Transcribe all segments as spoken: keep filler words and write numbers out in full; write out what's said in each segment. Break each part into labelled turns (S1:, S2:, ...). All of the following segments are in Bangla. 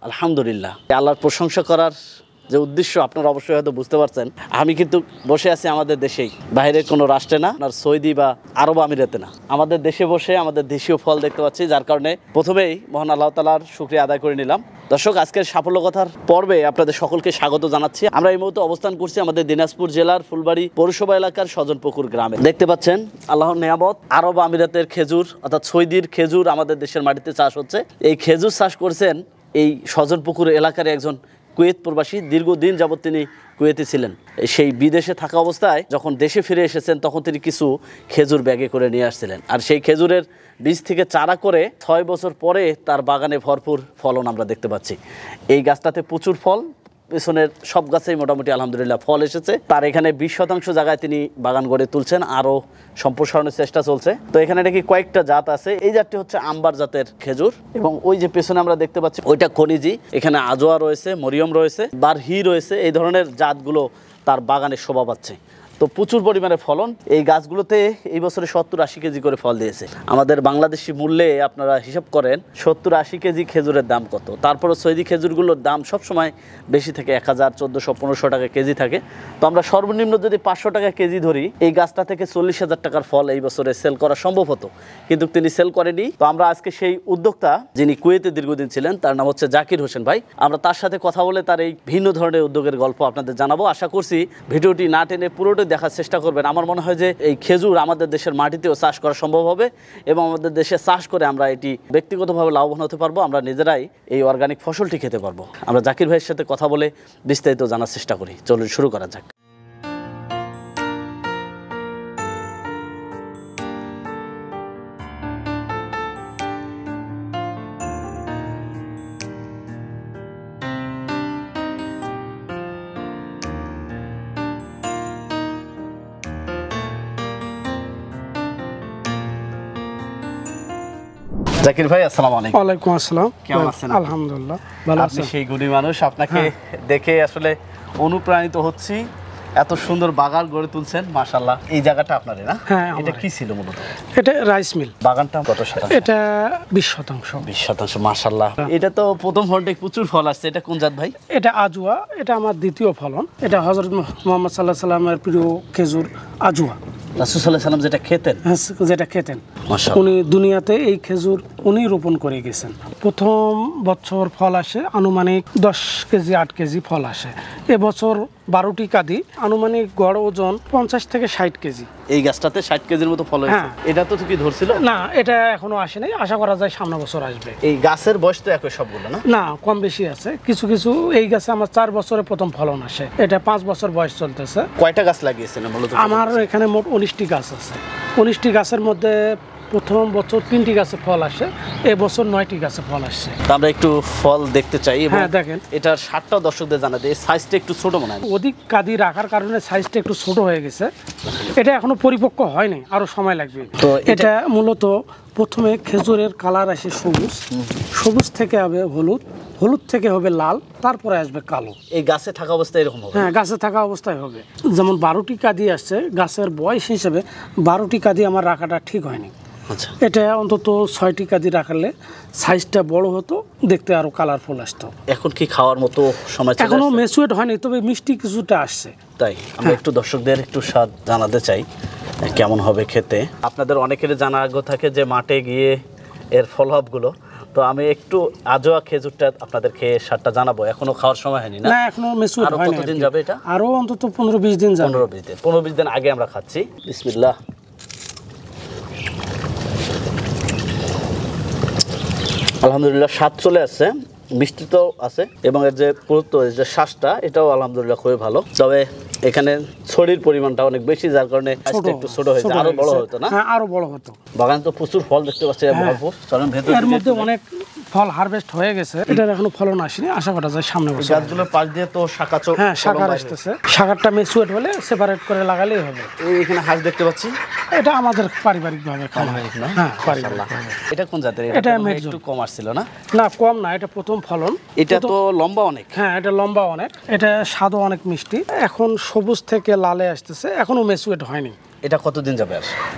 S1: আলহামদুলিল্লাহ। আল্লাহর প্রশংসা করার যে উদ্দেশ্য আপনারা অবশ্যই হয়তো বুঝতে পারছেন। আমি কিন্তু বসে আছি আমাদের দেশেই, বাইরের কোনো রাষ্ট্রে না, আর সৌদি বা আরব আমিরাতে না, আমাদের দেশে বসে আমাদের দেশীয় ফল দেখতে পাচ্ছি, যার কারণে প্রথমেই মহান আল্লাহ তাআলার শুকরিয়া আদায় করে নিলাম। দর্শক, আজকের সাফল্য কথার পর্বে আপনাদের সকলকে স্বাগত জানাচ্ছি। আমরা এই মুহূর্তে অবস্থান করছি আমাদের দিনাজপুর জেলার ফুলবাড়ি পৌরসভা এলাকার সজনপুকুর গ্রামে। দেখতে পাচ্ছেন আল্লাহর নিয়ামত, আরব আমিরাতের খেজুর অর্থাৎ সৌদির খেজুর আমাদের দেশের মাটিতে চাষ হচ্ছে। এই খেজুর চাষ করছেন এই সজনপুকুর এলাকার একজন কুয়েত প্রবাসী। দীর্ঘদিন যাবৎ তিনি কুয়েতে ছিলেন। সেই বিদেশে থাকা অবস্থায় যখন দেশে ফিরে এসেছেন তখন তিনি কিছু খেজুর ব্যাগে করে নিয়ে আসছিলেন, আর সেই খেজুরের বীজ থেকে চারা করে ছয় বছর পরে তার বাগানে ভরপুর ফলন আমরা দেখতে পাচ্ছি। এই গাছটাতে প্রচুর ফল, পেছনের সব গাছেই মোটামুটি আলহামদুলিল্লাহ ফল এসেছে। তার এখানে বিশ শতাংশ জায়গায় তিনি বাগান গড়ে তুলছেন, আরও সম্প্রসারণের চেষ্টা চলছে। তো এখানে নাকি কয়েকটা জাত আছে। এই জাতটি হচ্ছে আম্বার জাতের খেজুর, এবং ওই যে পেছনে আমরা দেখতে পাচ্ছি ওইটা খনিজি। এখানে আজোয়া রয়েছে, মরিয়ম রয়েছে, বারহি রয়েছে। এই ধরনের জাতগুলো তার বাগানে শোভা পাচ্ছে। তো প্রচুর পরিমাণে ফলন। এই গাছগুলোতে এই বছরে সত্তর আশি কেজি করে ফল দিয়েছে। আমাদের বাংলাদেশি মূল্যে আপনারা হিসাব করেন সত্তর আশি কেজি খেজুরের দাম কত। তারপরে সৌদি খেজুরগুলোর দাম সবসময় বেশি থাকে, এক হাজার চোদ্দোশো পনেরোশো টাকা কেজি থাকে। তো আমরা সর্বনিম্ন যদি পাঁচশো টাকা কেজি ধরি, এই গাছটা থেকে চল্লিশ হাজার টাকার ফল এই বছরে সেল করা সম্ভব হতো, কিন্তু তিনি সেল করেনি। তো আমরা আজকে সেই উদ্যোক্তা, যিনি কুয়েতে দীর্ঘদিন ছিলেন, তার নাম হচ্ছে জাকির হোসেন ভাই। আমরা তার সাথে কথা বলে তার এই ভিন্ন ধরনের উদ্যোগের গল্প আপনাদের জানাবো। আশা করছি ভিডিওটি না টেনে পুরোটাই দেখার চেষ্টা করবেন। আমার মনে হয় যে এই খেজুর আমাদের দেশের মাটিতেও চাষ করা সম্ভব হবে, এবং আমাদের দেশে চাষ করে আমরা এটি ব্যক্তিগতভাবে লাভবান হতে পারবো। আমরা নিজেরাই এই অর্গানিক ফসলটি খেতে পারবো। আমরা জাকির ভাইয়ের সাথে কথা বলে বিস্তারিত জানার চেষ্টা করি। চলুন শুরু করা যাক। জাকির ভাই, আসসালামু আলাইকুম।
S2: ওয়ালাইকুম আসসালাম।
S1: কেমন আছেন?
S2: আলহামদুলিল্লাহ ভালো আছি।
S1: আপনি সেই গুণী মানুষ, আপনাকে দেখে আসলে অনুপ্রাণিত হচ্ছি। এত সুন্দর বাগান গড়ে তুলছেন, মাশাআল্লাহ। এই জায়গাটা আপনারই না?
S2: হ্যাঁ,
S1: এটা কি ছিল মূলত?
S2: এটা রাইস মিল।
S1: বাগানটা কত শতাংশ?
S2: এটা বিশ শতাংশ।
S1: বিশ শতাংশ, মাশাআল্লাহ। এটা তো প্রথম ফলটা প্রচুর ফল আসছে। এটা কোন জাত ভাই?
S2: এটা আজুয়া, এটা আমার দ্বিতীয় ফলন। এটা হযরত মুহাম্মদ সাল্লাল্লাহু আলাইহি সাল্লামের প্রিয় খেজুর আজুয়া।
S1: রাসূল সাল্লাল্লাহু আলাইহি সাল্লাম যেটা খেতেন,
S2: যেটা খেতেন,
S1: মাশাআল্লাহ।
S2: উনি দুনিয়াতে এই খেজুর উনি রোপণ করে গেছেন। প্রথম বছর ফল আসে আনুমানিক দশ কেজি আট কেজি ফল আসে। এবছর বারোটি কাঁদি, আনুমানিক গড় ওজন পঞ্চাশ থেকে ষাট কেজি।
S1: এই গাছটাতে ষাট কেজির মতো ফল হয়েছে। এটা তো কি ধরছিল
S2: না, এটা এখনো আসে নাই। আশা করা যায় সামনে বছর আসবে।
S1: এই গাছের বয়স তো একই সবগুলো না?
S2: না, কম বেশি আছে। কিছু কিছু এই গাছে আমার চার বছরে প্রথম ফলন আসে। এটা পাঁচ বছর বয়স চলতেছে।
S1: কয়টা গাছ লাগিয়েছেন মূলত?
S2: আমার এখানে মোট উনিশটি গাছ আছে। উনিশটি গাছের মধ্যে প্রথম বছর তিনটি গাছে ফল আসে, এবছর নয়টি গাছে ফল আসছে।
S1: আমরা একটু ফল দেখতে চাই।
S2: হ্যাঁ, দেখেন।
S1: এটার স্বাদটাও দর্শকদের জানাতে। এই সাইজটা একটু ছোট মনে হয়।
S2: অধিক কাদি রাখার কারণে সাইজটা একটু ছোট হয়ে গেছে। এটা এখনো পরিপক্ক হয়নি, আরো সময় লাগবে।
S1: তো
S2: এটা মূলত প্রথমে খেজুরের কালার আসে সবুজ, সবুজ থেকে হবে হলুদ, হলুদ থেকে হবে লাল, তারপরে আসবে কালো।
S1: এই গাছে থাকা অবস্থায় এরকম হবে?
S2: হ্যাঁ, গাছে থাকা অবস্থায় হবে। যেমন বারোটি কাদি আসছে, গাছের বয়স হিসেবে বারোটি কাদি আমার রাখাটা ঠিক হয়নি।
S1: আচ্ছা,
S2: এটা অন্তত ছয়টি কাদি রাখলে সাইজটা বড় হতো, দেখতে আরো কালারফুল আসতো।
S1: এখন কি খাওয়ার মতো সময়?
S2: এখনো ম্যাচুরেট হয়নি, তবে মিষ্টি কিছুটা আসছে।
S1: তাই আমরা একটু দর্শকদের একটু স্বাদ জানাতে চাই কেমন হবে খেতে। আপনাদের অনেকের জানা আগ্রহ থাকে যে মাঠে গিয়ে এর ফলভাবগুলো। তো আমি একটু আজোয়া খেজুরটা আপনাদের খেয়ে স্বাদটা জানাবো। এখনো খাওয়ার সময় হয়নি না?
S2: না, এখনো ম্যাচুরেট হয়নি।
S1: আরো কতদিন যাবে এটা?
S2: আরো অন্তত পনেরো বিশ দিন যাবে।
S1: পনেরো বিশ দিন পনেরো বিশ দিন আগে আমরা খাচ্ছি। বিসমিল্লাহ। আলহামদুলিল্লাহ, স্বাদ চলে আসছে, মিষ্টি তো আছে, এবং এর যে পুরুত্ব, এর যে শ্বাসটা, এটাও আলহামদুলিল্লাহ খুবই ভালো। তবে এখানে ছড়ির পরিমাণটা অনেক বেশি, যার কারণে একটু ছোট হয়েছে। আরো বড় হতো না?
S2: হ্যাঁ, আরো বড় হতো।
S1: বাগান তো প্রচুর ফল দেখতে পাচ্ছি, ভরপুর। চলেন ভেতরে।
S2: এর মধ্যে অনেক ফল হারভেস্ট হয়ে গেছে। এটার এখনো ফলন আসেনি, আশা করা যায় সামনে বছর।
S1: গাছগুলোর পাশ দিয়ে তো শাখা চোখ।
S2: হ্যাঁ, শাখা আসতেছে। শাখাটা ম্যাচুরেট হলে সেপারেট করে লাগালেই হবে।
S1: এই এখানে হাঁস দেখতে পাচ্ছি।
S2: এটা আমাদের পারিবারিক ভাবে খাওয়া হয়। হ্যাঁ, পারিবারিক।
S1: এটা কোন জাতের?
S2: এটা
S1: একটু কম আসছিল না?
S2: না, কম না, এটা প্রথম ফলন।
S1: এটা তো লম্বা অনেক।
S2: হ্যাঁ, এটা লম্বা অনেক। এটা স্বাদও অনেক মিষ্টি। এখন সবুজ থেকে লালে আসতেছে, এখনো ম্যাচুরেট হয়নি।
S1: এটা কতদিন যাবে আর?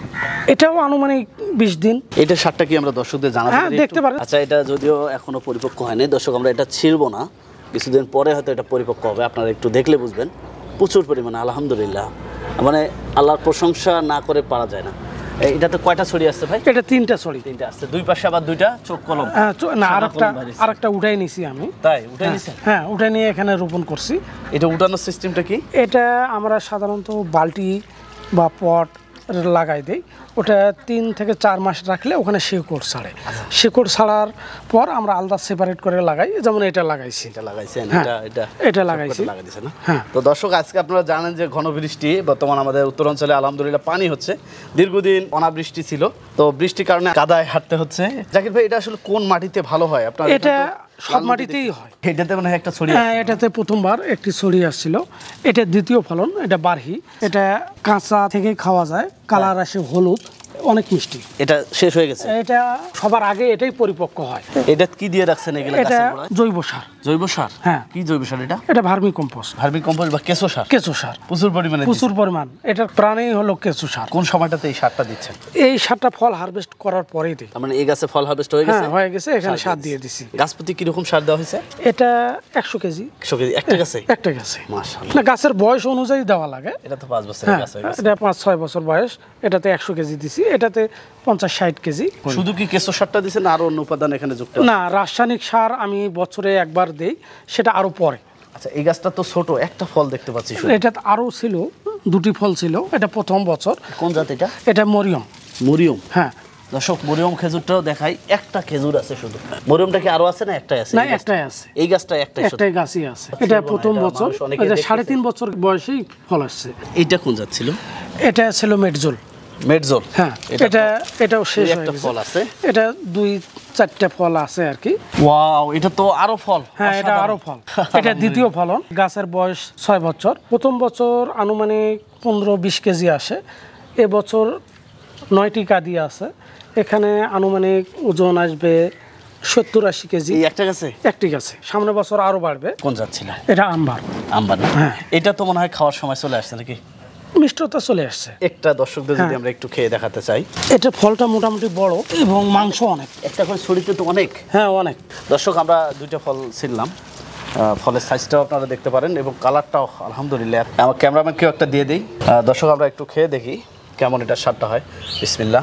S2: এটাও আনুমানিক বিশ দিন।
S1: এটা সারটা কি আমরা দর্শকদের জানাতে
S2: হ্যাঁ,
S1: পারি
S2: দেখতে
S1: একটু?
S2: পারেন।
S1: আচ্ছা, এটা যদিও এখনো পরিপক্ক হয়নি দর্শক, আমরা এটা ছিলবো না, কিছুদিন পরে হয়তো এটা পরিপক্ক হবে, আপনারা একটু দেখলে বুঝবেন। প্রচুর পরিমাণে আলহামদুলিল্লাহ, মানে আল্লাহর প্রশংসা না করে পারা যায় না। এই- এটাতে কয়টা ছড়ি আসছে ভাই?
S2: এটা তিনটা ছড়ি।
S1: তিনটা আসছে, দুই পাশে আবার দুইটা চোখ কলম।
S2: হ্যাঁ, চ- না
S1: সাদা
S2: আরেকটা
S1: কলম বাড়িয়েছে।
S2: আরেকটা উঠাই নিছি আমি।
S1: তাই উঠে নিছেন?
S2: হ্যাঁ, উঠাই নিয়ে এখানে রোপণ করছি।
S1: এটা উঠানোর সিস্টেমটা কি?
S2: এটা আমরা সাধারণত বালতি বা পট লাগাই দেই। ওটা তিন থেকে চার মাস রাখলে ওখানে শিকড় ছাড়ে। শিকড় ছাড়ার পর আমরা আলাদা সেপারেট করে লাগাই, যেমন এটা লাগাইছি।
S1: এটা লাগাইছেন?
S2: হ্যাঁ,
S1: এটা এটা
S2: এটা
S1: সব
S2: লাগাইছি।
S1: কটা লাগাই দিয়েছেন না?
S2: হ্যাঁ।
S1: তো দর্শক, আজকে আপনারা জানেন যে ঘন বৃষ্টি বর্তমান আমাদের উত্তরাঞ্চলে আলহামদুলিল্লাহ পানি হচ্ছে, দীর্ঘদিন অনাবৃষ্টি ছিল, তো বৃষ্টির কারণে কাদায় হাঁটতে হচ্ছে। জাকির ভাই, এটা আসলে কোন মাটিতে ভালো হয় আপনার?
S2: এটা সব মাটিতেই হয়।
S1: এটাতে মানে একটা ছড়ি
S2: হ্যাঁ, এটাতে প্রথমবার একটি ছড়ি আসছিল। এটা দ্বিতীয় ফলন, এটা বারহি। এটা কাঁচা থেকে খাওয়া যায়, কালার আসে হলুদ, অনেক মিষ্টি।
S1: এটা শেষ হয়ে গেছে?
S2: এটা সবার আগে এটাই পরিপক্ক হয়।
S1: এটা কি দিয়ে রাখছেন এগুলা
S2: এটা
S1: গাছের গোড়ায়?
S2: জৈব সার।
S1: জৈব সার?
S2: হ্যাঁ।
S1: কি জৈব সার এটা?
S2: এটা ভার্মি কম্পোস্ট,
S1: ভার্মি কম্পোস্ট বা কেঁচো সার?
S2: কেঁচো সার।
S1: প্রচুর পরিমাণে
S2: প্রচুর পরিমাণ। এটার প্রাণেই হলো কেঁচো সার।
S1: কোন সময়টাতে এই সারটা দিচ্ছেন?
S2: এই সারটা ফল হারভেস্ট করার পরেই দিই।
S1: তার মানে এই গাছে ফল হারভেস্ট হয়ে গেছে?
S2: হ্যাঁ, হয়ে গেছে, এখানে সার দিয়ে দিছি।
S1: গাছ প্রতি কিরকম সার দেওয়া হয়েছে?
S2: এটা একশো কেজি।
S1: একশো কেজি একটা গাছে?
S2: একটা গাছে।
S1: মাশাআল্লাহ।
S2: না, গাছের বয়স অনুযায়ী দেওয়া লাগে।
S1: এটা তো পাঁচ বছরের
S2: হ্যাঁ,
S1: গাছ হয়ে গেছে।
S2: এটা পাঁচ ছয় বছর বয়স। এটাতে একশো কেজি দিছি, এটাতে পঞ্চাশ ষাট কেজি।
S1: শুধু কি কেঁচো সারটা দিচ্ছেন না আরো অন্য উপাদান এখানে যুক্ত আছে?
S2: না, রাসায়নিক সার আমি বছরে একবার দেই, সেটা আরো পরে।
S1: আচ্ছা, এই গাছটা তো ছোট, একটা ফল দেখতে পাচ্ছি শুধু।
S2: এটা আরো ছিল, দুটি ফল ছিল। এটা প্রথম বছর।
S1: কোন জাত এটা?
S2: এটা মরিয়ম।
S1: মরিয়ম?
S2: হ্যাঁ।
S1: দর্শক, মরিয়ম খেজুরটাও দেখাই, একটা খেজুর আছে শুধু। মরিয়মটা কি আরো আছে না একটাই আছে?
S2: না,
S1: এই গাছটা?
S2: একটাই আছে।
S1: এই গাছটা একটাই শুধু?
S2: একটাই গাছই আছে। এটা প্রথম
S1: এটা
S2: বছর।
S1: মানুষ অনেকে
S2: এটা
S1: দেখতেছে।
S2: সাড়ে তিন বছর বয়সেই ফল আসছে।
S1: এইটা কোন জাত ছিল?
S2: এটা ছিল মেডজোল।
S1: মেডজোল?
S2: হ্যাঁ, এটা এটাও শেষ হয়ে
S1: একটা
S2: গেছে।
S1: ফল আছে?
S2: এটা দুই চারটা ফল আছে আর কি।
S1: ওয়াও, এটা তো আরো ফল।
S2: হ্যাঁ, এটা আরো ফল। এটা দ্বিতীয় ফলন। গাছের বয়স ছয় বছর। প্রথম বছর আনুমানিক পনেরো বিশ কেজি আসে। এবছর নয়টি কাদি আছে। এখানে আনুমানিক ওজন আসবে সত্তর আশি কেজি।
S1: এই একটা গাছে?
S2: একটি গাছে। সামনে বছর আরো বাড়বে।
S1: কোন জাত ছিল?
S2: এটা আম্বার।
S1: আম্বার না?
S2: হ্যাঁ।
S1: এটা তো মনে হয় খাওয়ার সময় চলে আসছে নাকি?
S2: মিষ্টতা চলে আসছে।
S1: একটা দর্শকদের যদি
S2: হ্যাঁ।
S1: আমরা একটু খেয়ে দেখাতে চাই।
S2: এটা ফলটা মোটামুটি বড় এবং মাংস অনেক।
S1: একটা করে ছড়িতে তো অনেক।
S2: হ্যাঁ, অনেক।
S1: দর্শক, আমরা দুইটা ফল ছিললাম, ফলের সাইজটাও আপনারা দেখতে পারেন এবং কালারটাও আলহামদুলিল্লাহ। আমার ক্যামেরাম্যানকেও একটা দিয়ে দিই। আহ, দর্শক, আমরা একটু খেয়ে দেখি কেমন এটা স্বাদটা হয়। বিসমিল্লাহ।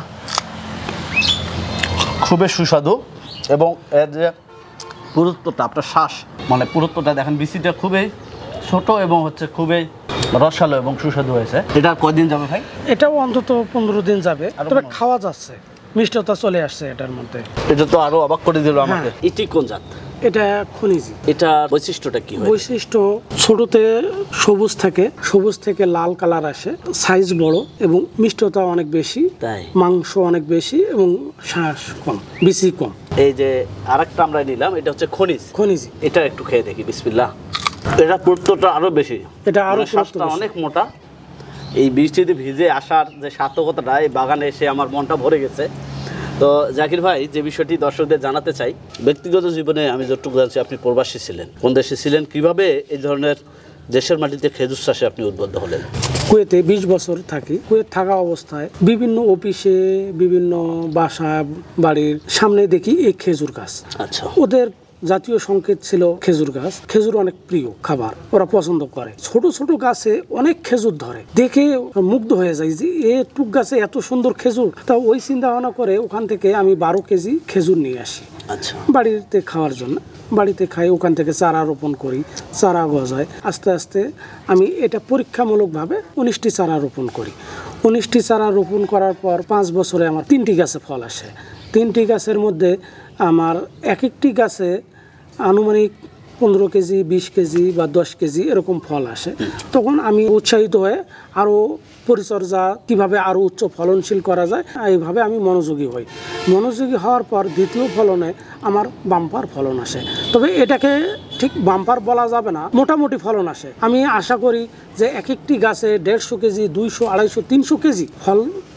S1: খুবই সুস্বাদু এবং এর যে পুরুত্বটা, আপনার শ্বাস মানে পুরুত্বটা দেখেন, বিচিটা খুবই ছোট এবং হচ্ছে খুবই রসালো এবং সুস্বাদু হয়েছে। এটা আর কয়দিন যাবে ভাই?
S2: এটাও অন্তত পনেরো দিন যাবে,
S1: আরো
S2: তবে
S1: পনেরো?
S2: খাওয়া যাচ্ছে, মিষ্টতা চলে আসছে এটার মধ্যে।
S1: এটা তো আরো অবাক করে দিল আমাকে।
S2: হ্যাঁ।
S1: এটি কোন জাত?
S2: এটা খনিজি।
S1: এটার বৈশিষ্ট্যটা কি হয়?
S2: বৈশিষ্ট্য ছোটতে সবুজ থাকে, সবুজ থেকে লাল কালার আসে, সাইজ বড় এবং মিষ্টতা অনেক বেশি,
S1: তাই?
S2: মাংস অনেক বেশি এবং শ্বাস কম, বিচি কম।
S1: এই যে আরেকটা আমরা নিলাম, এটা হচ্ছে খনিজ।
S2: খনিজি।
S1: এটা একটু খেয়ে দেখি। বিসমিল্লাহ। এটা পুরুত্বটা আরো বেশি,
S2: এটা আরো
S1: মানে শ্বাসটা
S2: পুরুত্ব বেশি।
S1: অনেক মোটা। এই বৃষ্টিতে ভিজে আসার যে সার্থকতাটা, এই বাগানে এসে আমার মনটা ভরে গেছে। তো জাকির ভাই, যে বিষয়টি দর্শকদের জানাতে চাই, ব্যক্তিগত জীবনে আমি যতটুকু জানছি আপনি প্রবাসী ছিলেন, কোন দেশে ছিলেন, কিভাবে এই ধরনের দেশের মাটিতে খেজুর চাষে আপনি উদ্বুদ্ধ হলেন?
S2: কুয়েতে বিশ বছর থাকি। কুয়েত থাকা অবস্থায় বিভিন্ন অফিসে, বিভিন্ন বাসা বাড়ির সামনে দেখি এই খেজুর গাছ।
S1: আচ্ছা।
S2: ওদের জাতীয় সংকেত ছিল খেজুর গাছ। খেজুর অনেক প্রিয় খাবার, ওরা পছন্দ করে। ছোট ছোট গাছে অনেক খেজুর ধরে, দেখে মুগ্ধ হয়ে যায় যে এ টুক গাছে এত সুন্দর খেজুর। তা ওই চিন্তা ভাবনা করে ওখান থেকে আমি বারো কেজি খেজুর নিয়ে আসি
S1: আচ্ছা।
S2: বাড়িতে খাওয়ার জন্য। বাড়িতে খাই, ওখান থেকে চারা রোপণ করি, চারা গজায়। আস্তে আস্তে আমি এটা পরীক্ষামূলকভাবে উনিশটি চারা রোপণ করি। উনিশটি চারা রোপণ করার পর পাঁচ বছরে আমার তিনটি গাছে ফল আসে। তিনটি গাছের মধ্যে আমার এক একটি গাছে আনুমানিক পনেরো কেজি, বিশ কেজি বা দশ কেজি এরকম ফল আসে। তখন আমি উৎসাহিত হয়ে আরও পরিচর্যা কীভাবে আরও উচ্চ ফলনশীল করা যায়, এইভাবে আমি মনোযোগী হই। মনোযোগী হওয়ার পর দ্বিতীয় ফলনে আমার বাম্পার ফলন আসে। তবে এটাকে ঠিক বাম্পার বলা যাবে না, মোটামুটি ফলন আসে। আমি আশা করি যে এক একটি গাছে দেড়শো কেজি, দুইশো, আড়াইশো, তিনশো কেজি ফল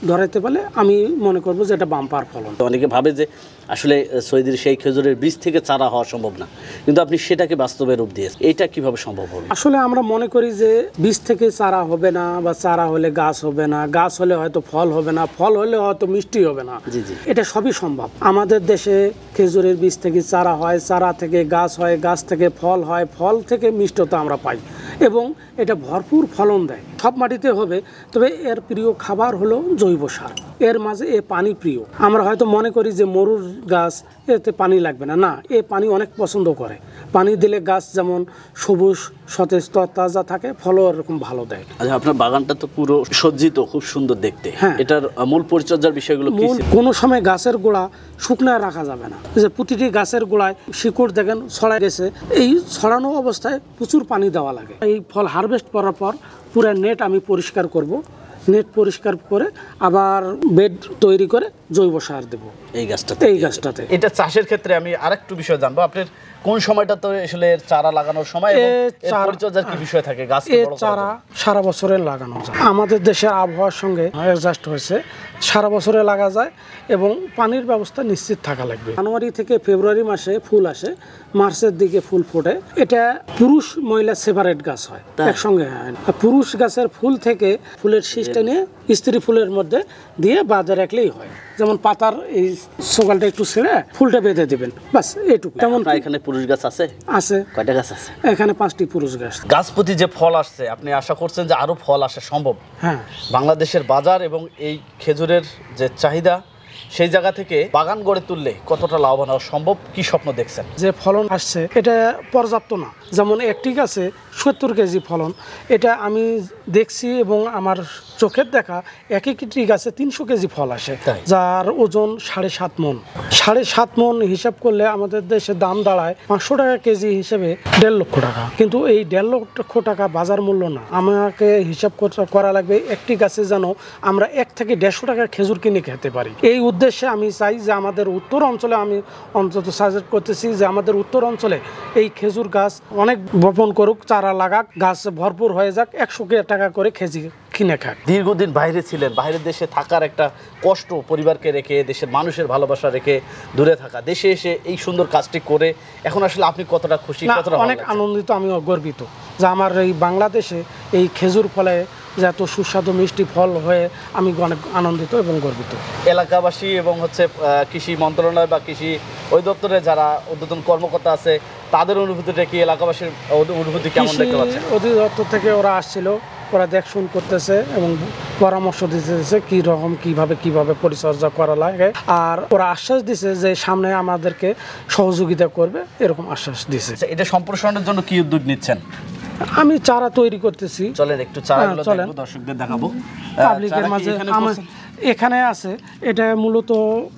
S2: ধরাইতে পারলে আমি মনে করবো যে এটা বাম্পার ফলন।
S1: তো অনেকে ভাবে যে আসলে সৌদির সেই খেজুরের বীজ থেকে চারা হওয়া সম্ভব না, কিন্তু আপনি সেটাকে বাস্তবে রূপ দিয়েছেন, এটা কিভাবে সম্ভব হবে?
S2: আসলে আমরা মনে করি যে বীজ থেকে চারা হবে না, বা চারা হলে গাছ হবে না, গাছ হলে হয়তো ফল হবে না, ফল হলে হয়তো মিষ্টি হবে না।
S1: জি জি,
S2: এটা সবই সম্ভব। আমাদের দেশে খেজুরের বীজ থেকে চারা হয়, চারা থেকে গাছ হয়, গাছ থেকে ফল হয়, ফল থেকে মিষ্টতা আমরা পাই এবং এটা ভরপুর ফলন দেয়। সব মাটিতে হবে, তবে এর প্রিয় খাবার হলো জৈব সার, এর মাঝে এ পানি প্রিয়। আমরা হয়তো মনে করি যে মরুর গাছ, এতে পানি লাগবে না, না, এ পানি অনেক পছন্দ করে। পানি দিলে গাছ যেমন সবুজ সতেজ তাজা থাকে, ফলও এরকম ভালো দেয়।
S1: আচ্ছা, আপনার বাগানটা তো পুরো সজ্জিত, খুব সুন্দর দেখতে।
S2: হ্যাঁ।
S1: এটার মূল পরিচর্যার বিষয়গুলো কি
S2: মূল
S1: ছিল?
S2: কোনো সময় গাছের গোড়া শুকনায় রাখা যাবে না, যে প্রতিটি গাছের গোড়ায় শিকড় দেখেন ছড়ায় গেছে, এই ছড়ানো অবস্থায় প্রচুর পানি দেওয়া লাগে। এই ফল হারভেস্ট করার পর পুরো নেট আমি পরিষ্কার করব, নেট পরিষ্কার করে আবার বেড তৈরি করে জৈব সার দেব
S1: এই গাছটাতে
S2: এই গাছটাতে।
S1: এটা চাষের ক্ষেত্রে আমি আরেকটু বিষয় জানবো, আপনার কোন সময়টা তো আসলে চারা লাগানোর সময় এবং
S2: এ
S1: এর
S2: চারা-
S1: পরিচর্যার কি বিষয় থাকে গাছ
S2: এ চারা সারা বছরে লাগানো যায়, আমাদের দেশের আবহাওয়ার সঙ্গে অ্যাডজাস্ট হয়েছে, সারা বছরে লাগা যায় এবং পানির ব্যবস্থা নিশ্চিত থাকা লাগবে। জানুয়ারি থেকে ফেব্রুয়ারি মাসে ফুল আসে, মার্চের দিকে ফুল ফোটে। এটা পুরুষ মহিলা সেপারেট গাছ হয়,
S1: তাই?
S2: একসঙ্গে হয় না। আর পুরুষ গাছের ফুল থেকে ফুলের শীষটা নিয়ে স্ত্রী ফুলের মধ্যে দিয়ে বাঁধে রাখলেই হয়। যেমন পাতার এই সকালটা একটু ছেড়ে ফুলটা বেঁধে দিবেন, বাস এটুকু। তেমন
S1: আপনার এখানে পুরুষ গাছ আছে?
S2: আছে,
S1: কয়টা গাছ আছে?
S2: এখানে পাঁচটি পুরুষ গাছ।
S1: গাছ প্রতি যে ফল আসছে, আপনি আশা করছেন যে আরো ফল আসা সম্ভব?
S2: হ্যাঁ,
S1: বাংলাদেশের বাজার এবং এই খেজুরের যে চাহিদা, সেই জায়গা থেকে বাগান গড়ে তুললে কতটা লাভবান হওয়া সম্ভব, কি স্বপ্ন দেখছেন?
S2: যে ফলন আসছে এটা পর্যাপ্ত না। যেমন একটি গাছে সত্তর কেজি ফলন, এটা আমি দেখছি এবং আমার চোখের দেখা এক একটি গাছে তিনশো কেজি ফল আসে,
S1: তাই?
S2: যার ওজন সাড়ে সাত মন। সাড়ে সাত মন হিসাব করলে আমাদের দেশে দাম দাঁড়ায় পাঁচশো টাকা কেজি হিসেবে দেড় লক্ষ টাকা, কিন্তু এই দেড় লক্ষ টাকা বাজার মূল্য না। আমাকে হিসাব করতে- করা লাগবে একটি গাছে যেন আমরা এক থেকে দেড়শো টাকা খেজুর কিনে খেতে পারি। এই উদ্দেশ্যে আমি চাই যে আমাদের উত্তর অঞ্চলে, আমি অন্তত সাজেস্ট করতেছি যে আমাদের উত্তর অঞ্চলে এই খেজুর গাছ অনেক বপন করুক, চারা লাগাক, গাছ ভরপুর হয়ে যাক, একশো টাকা করে কেজি কিনে খাক।
S1: দীর্ঘদিন বাইরে ছিলেন, বাইরের দেশে থাকার একটা কষ্ট, পরিবারকে রেখে, দেশের মানুষের ভালোবাসা রেখে দূরে থাকা, দেশে এসে এই সুন্দর কাজটি করে এখন আসলে আপনি কতটা খুশি,
S2: না,
S1: কতটা ভালো
S2: অনেক
S1: লাগছে?
S2: আনন্দিত, আমি গর্বিত যে আমার এই বাংলাদেশে এই খেজুর ফলে যে এত সুস্বাদু মিষ্টি ফল হয়ে আমি অনেক আনন্দিত এবং গর্বিত।
S1: এলাকাবাসী এবং হচ্ছে আহ, কৃষি মন্ত্রণালয় বা কৃষি অধিদপ্তরে যারা ঊর্ধ্বতন কর্মকর্তা আছে, তাদের অনুভূতিটা কি, এলাকাবাসীর অনু- অনুভূতি কেমন
S2: কৃষি
S1: দেখতে পাচ্ছেন?
S2: অধিদপ্তর থেকে ওরা আসছিল, ওরা দেখশুন করতেছে এবং পরামর্শ দিতেছে কি রকম কিভাবে কিভাবে পরিচর্যা করা লাগে, আর ওরা আশ্বাস দিছে যে সামনে আমাদেরকে সহযোগিতা করবে, এরকম আশ্বাস দিছে।
S1: আচ্ছা, এটা সম্প্রসারণের জন্য কি উদ্যোগ নিচ্ছেন?
S2: আমি চারা তৈরি করতেছি
S1: চলেন একটু চারাগুলো
S2: হ্যাঁ, চলেন।
S1: দেখবো, দর্শকদের দেখাবো। আহ,
S2: পাবলিকের
S1: চারা কি
S2: মাঝে
S1: এখানে
S2: আমার
S1: করছেন?
S2: এখানে আছে, এটা মূলত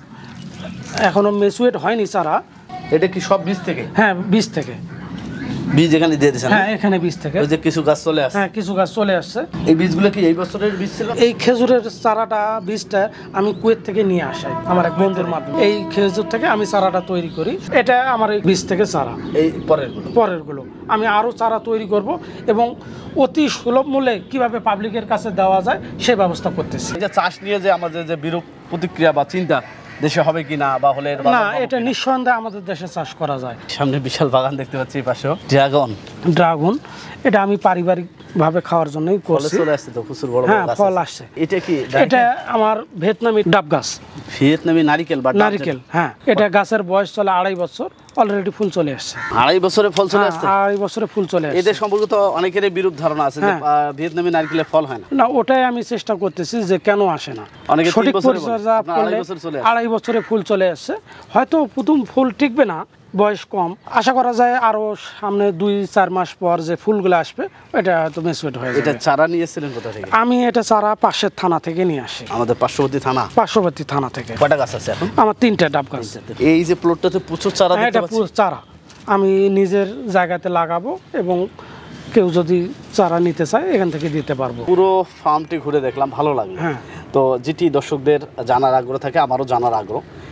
S2: এখনো মেচুয়েট হয়নি চারা।
S1: এটা কি সব বীজ থেকে?
S2: হ্যাঁ, বীজ থেকে।
S1: বীজ এখানে দিয়ে দিয়েছেন?
S2: হ্যাঁ, এখানে বীজ থেকে।
S1: ওই যে কিছু গাছ চলে আসে,
S2: হ্যাঁ, কিছু গাছ চলে আসছে।
S1: এই বীজগুলো কি এই বছরের বীজ ছিল?
S2: এই খেজুরের চারাটা, বীজটা আমি কুয়েত থেকে নিয়ে আসাই আমার এক বন্ধুর মাধ্যমে। এই খেজুর থেকে আমি চারাটা তৈরি করি, এটা আমার এই বীজ থেকে চারা।
S1: এই পরের গুলো
S2: পরের গুলো আমি আরও চারা তৈরি করব এবং অতি সুলভ মূল্যে কিভাবে পাবলিকের কাছে দেওয়া যায় সে ব্যবস্থা করতেছি।
S1: এই যে চাষ নিয়ে যে আমাদের যে বিরূপ প্রতিক্রিয়া বা চিন্তা, দেশে হবে কি না বা হলে এর বাজার
S2: না,
S1: পাবো
S2: এটা
S1: কিনা।
S2: নিঃসন্দেহে আমাদের দেশে চাষ করা যায়।
S1: সামনে বিশাল বাগান দেখতে পাচ্ছি, এই পাশেও ড্রাগন
S2: ড্রাগন, এটা আমি পারিবারিক ভাবে খাওয়ার জন্যই
S1: ফলে
S2: করছি।
S1: চলে আসছে তো প্রচুর বড় বড়
S2: হ্যাঁ,
S1: গাছ
S2: ফল
S1: আছে।
S2: আসছে।
S1: এটা কি
S2: এটা আমার ভিয়েতনামি ডাব গাছ,
S1: ভিয়েতনামি নারিকেল বা ডাব
S2: নারিকেল। হ্যাঁ, এটা গাছের বয়স চলে আড়াই বছর, অলরেডি ফুল চলে আসছে।
S1: যেটা। আড়াই বছরে ফল চলে
S2: হ্যাঁ,
S1: আসছে।
S2: আড়াই বছরে ফুল চলে আসছে।
S1: এদের সম্পর্কে তো অনেকেরই বিরূপ ধারণা আছে যে
S2: হ্যাঁ।
S1: আহ, ভিয়েতনামি নারকেলের ফল হয় না।
S2: না, ওটাই আমি চেষ্টা করতেছি যে কেন আসে না।
S1: অনেকে তিন
S2: সঠিক
S1: বছরে বলে,
S2: পরিচর্যা
S1: আপনার আড়াই
S2: করলে
S1: বছরে চলে আসছে।
S2: আড়াই বছরে ফুল চলে আসছে। হয়তো প্রথম ফুল টিকবে না, বয়স কম, আশা করা যায় আরো সামনে দুই চার মাস পর যে ফুলগুলো আসবে এটা হয়তো মেচুয়েট হয়ে
S1: এটা
S2: যাবে।
S1: চারা নিয়েছিলেন কোথা থেকে?
S2: আমি এটা চারা পাশের থানা থেকে নিয়ে আসি,
S1: আমাদের পার্শ্ববর্তী থানা।
S2: পার্শ্ববর্তী থানা থেকে।
S1: কয়টা গাছ আছে এখন?
S2: আমার তিনটা ডাব গাছ।
S1: এই যে প্লটটাতে প্রচুর চারা
S2: হ্যাঁ,
S1: দেখতে
S2: এটা
S1: পাচ্ছি।
S2: পুরো চারা আমি নিজের জায়গাতে লাগাবো এবং কেউ যদি চারা নিতে চায় এখান থেকে দিতে পারবো।
S1: পুরো ফার্মটি ঘুরে দেখলাম, ভালো লাগলো।
S2: হ্যাঁ।
S1: তো যেটি দর্শকদের জানার আগ্রহ থাকে, আমারও জানার আগ্রহ,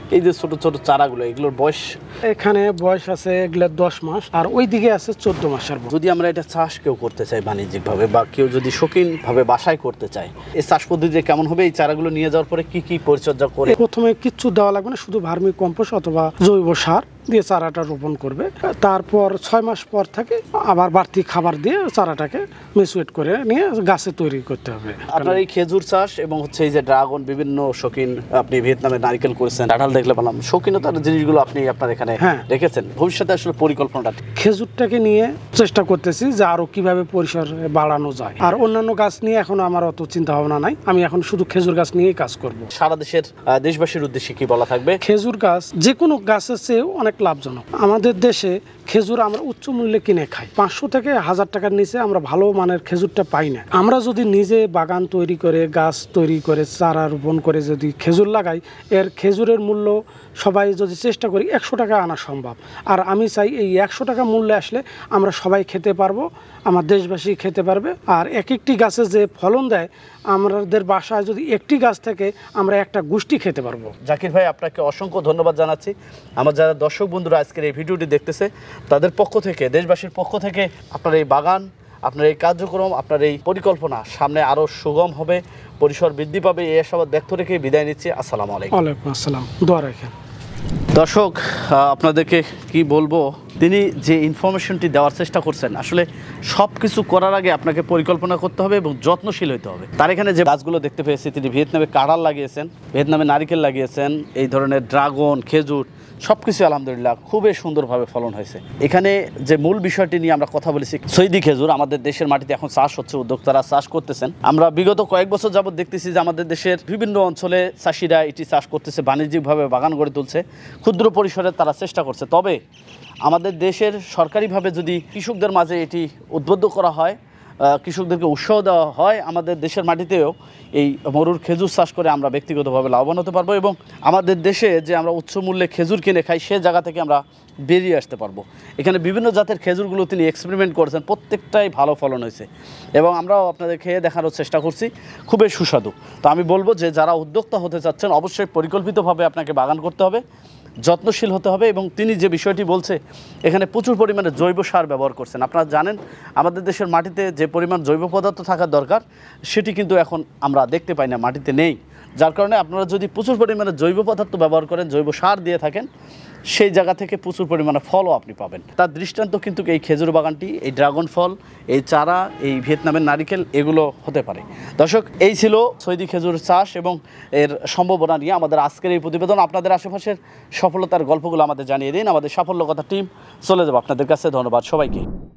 S1: এই যে ছোট ছোট চারাগুলো এগুলোর বয়স?
S2: এখানে বয়স আছে এগুলো দশ মাস, আর ওই দিকে আছে চোদ্দ মাসের বয়স।
S1: যদি আমরা এটা চাষ কেউ করতে চাই বাণিজ্যিকভাবে বা কেউ যদি শৌখিনভাবে বাসায় করতে চায়, এই চাষ পদ্ধতিতে কেমন হবে? এই চারাগুলো নিয়ে যাওয়ার পরে কি কি পরিচর্যা করে?
S2: প্রথমে কিচ্ছু দেওয়া লাগবে না, শুধু ভার্মি কম্পোস্ট অথবা জৈব সার দিয়ে চারাটা রোপণ করবে। তারপর ছয় মাস পর থেকে আবার বাড়তি খাবার দিয়ে চারাটাকে মিসুয়েট করে নিয়ে গাছে তৈরি করতে হবে।
S1: আপনার এই খেজুর চাষ এবং হচ্ছে এই যে ড্রাগন, বিভিন্ন শৌখিন, আপনি ভিয়েতনামে নারকেল করেছেন, কাঁঠাল দেখলে পেলাম, শৌখিনতার জিনিসগুলো আপনি আপনার এখানে
S2: হ্যাঁ।
S1: রেখেছেন। ভবিষ্যতে আসলে পরিকল্পনাটা?
S2: খেজুরটাকে নিয়ে চেষ্টা করতেছি যে আরো কিভাবে পরিসর বাড়ানো যায়। আর অন্যান্য গাছ নিয়ে এখন আমার অত চিন্তা ভাবনা নাই, আমি এখন শুধু খেজুর গাছ নিয়েই কাজ করব।
S1: সারা দেশের আহ, দেশবাসীর উদ্দেশ্যে কি বলা থাকবে?
S2: খেজুর গাছ যে কোনো গাছের চেয়ে অনেক লাভজনক। আমাদের দেশে খেজুর আমরা উচ্চ মূল্যে কিনে খাই, পাঁচশো থেকে হাজার টাকার নিচে আমরা ভালো মানের খেজুরটা পাই না। আমরা যদি নিজে বাগান তৈরি করে, গাছ তৈরি করে, চারা রোপণ করে যদি খেজুর লাগাই, এর খেজুরের মূল্য সবাই যদি চেষ্টা করি একশো টাকা আনা সম্ভব। আর আমি চাই এই একশো টাকা মূল্যে আসলে আমরা সবাই খেতে পারবো, আমার দেশবাসী খেতে পারবে। আর এক একটি গাছে যে ফলন দেয়, আমাদের বাসায় যদি একটি গাছ থেকে আমরা একটা গোষ্ঠী খেতে পারবো।
S1: জাকির ভাই, আপনাকে অসংখ্য ধন্যবাদ জানাচ্ছি। আমার যারা দর্শক বন্ধুরা আজকের এই ভিডিওটি দেখতেছে, তাদের পক্ষ থেকে, দেশবাসীর পক্ষ থেকে আপনার এই বাগান, আপনার এই কার্যক্রম, আপনার এই পরিকল্পনা সামনে আরও সুগম হবে, পরিসর বৃদ্ধি পাবে, এই আশাবাদ ব্যক্ত রেখে বিদায় নিচ্ছি। আসসালামু আলাইকুম।
S2: ওয়ালাইকুম আসসালাম, দোয়া রাখেন।
S1: দর্শক, আপনাদেরকে কি বলবো, তিনি যে ইনফরমেশনটি দেওয়ার চেষ্টা করছেন, আসলে সব কিছু করার আগে আপনাকে পরিকল্পনা করতে হবে এবং যত্নশীল হতে হবে। তার এখানে যে গাছগুলো দেখতে পেয়েছি, তিনি ভিয়েতনামে কাঁঠাল লাগিয়েছেন, ভিয়েতনামে নারিকেল লাগিয়েছেন, এই ধরনের ড্রাগন, খেজুর, সব কিছু আলহামদুলিল্লাহ খুবই সুন্দরভাবে ফলন হয়েছে। এখানে যে মূল বিষয়টি নিয়ে আমরা কথা বলেছি, সৌদি খেজুর আমাদের দেশের মাটিতে এখন চাষ হচ্ছে, উদ্যোক্তারা চাষ করতেছেন। আমরা বিগত কয়েক বছর যাবত দেখতেছি যে আমাদের দেশের বিভিন্ন অঞ্চলে চাষিরা এটি চাষ করতেছে, বাণিজ্যিকভাবে বাগান গড়ে তুলছে, ক্ষুদ্র পরিসরে তারা চেষ্টা করছে। তবে আমাদের দেশের সরকারিভাবে যদি কৃষকদের মাঝে এটি উদ্বুদ্ধ করা হয়, কৃষকদেরকে উৎসাহ দেওয়া হয়, আমাদের দেশের মাটিতেও এই মরুর খেজুর চাষ করে আমরা ব্যক্তিগতভাবে লাভবান হতে পারবো এবং আমাদের দেশে যে আমরা উচ্চ মূল্যে খেজুর কিনে খাই, সে জায়গা থেকে আমরা বেরিয়ে আসতে পারবো। এখানে বিভিন্ন জাতের খেজুরগুলো তিনি এক্সপেরিমেন্ট করেছেন, প্রত্যেকটাই ভালো ফলন হয়েছে এবং আমরাও আপনাদের খেয়ে দেখানোর চেষ্টা করছি, খুবই সুস্বাদু। তো আমি বলবো যে যারা উদ্যোক্তা হতে চাচ্ছেন, অবশ্যই পরিকল্পিতভাবে আপনাকে বাগান করতে হবে, যত্নশীল হতে হবে। এবং তিনি যে বিষয়টি বলছে, এখানে প্রচুর পরিমাণে জৈব সার ব্যবহার করছেন। আপনারা জানেন আমাদের দেশের মাটিতে যে পরিমাণ জৈব পদার্থ থাকার দরকার, সেটি কিন্তু এখন আমরা দেখতে পাই না, মাটিতে নেই। যার কারণে আপনারা যদি প্রচুর পরিমাণে জৈব পদার্থ ব্যবহার করেন, জৈব সার দিয়ে থাকেন, সেই জায়গা থেকে প্রচুর পরিমাণে ফলও আপনি পাবেন। তার দৃষ্টান্ত কিন্তু এই খেজুর বাগানটি, এই ড্রাগন ফল, এই চারা, এই ভিয়েতনামের নারিকেল, এগুলো হতে পারে। দর্শক, এই ছিল সৌদি খেজুর চাষ এবং এর সম্ভাবনা নিয়ে আমাদের আজকের এই প্রতিবেদন। আপনাদের আশেপাশের সফলতার গল্পগুলো আমাদের জানিয়ে দিন, আমাদের সাফল্য কথা টিম চলে যাবো আপনাদের কাছে। ধন্যবাদ সবাইকে।